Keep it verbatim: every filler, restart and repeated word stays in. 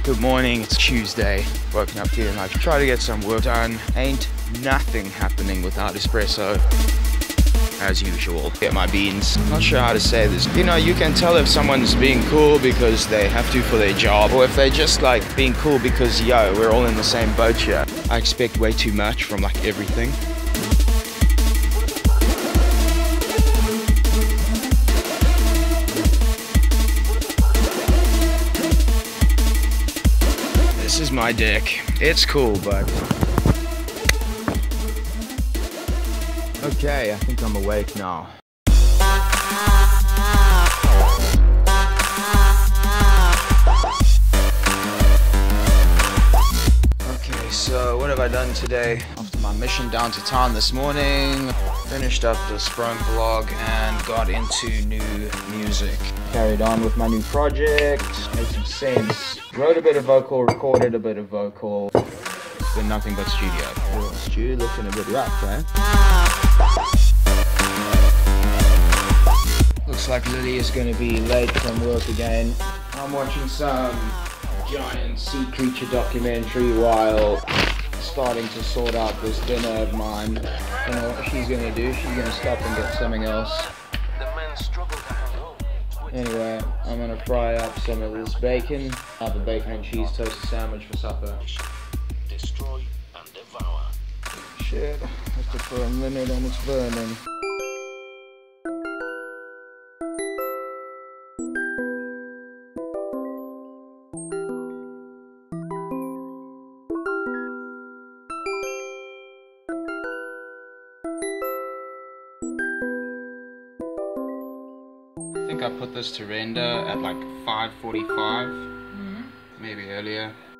Good morning, it's Tuesday. Woken up here and I try to get some work done. Ain't nothing happening without espresso. As usual. Get my beans. Not sure how to say this. You know, you can tell if someone's being cool because they have to for their job, or if they're just like being cool because, yo, we're all in the same boat here. I expect way too much from like everything. This is my deck. It's cool, but... Okay, I think I'm awake now. Okay, so what have I done today? After my mission down to town this morning, finished up the Sprung vlog and got into new music. Carried on with my new project, made some sense. Wrote a bit of vocal, recorded a bit of vocal. It's been nothing but studio. Oh, Stu looking a bit rough, eh? Looks like Lily is going to be late from work again. I'm watching some giant sea creature documentary while starting to sort out this dinner of mine. I don't know what she's going to do. She's going to stop and get something else. Anyway, I'm going to fry up some of this bacon. Have a bacon and cheese toasted sandwich for supper. Destroy and devour. Shit, I have to put a minute on it's burning. I think I put this to render at like five forty-five, mm-hmm. maybe earlier.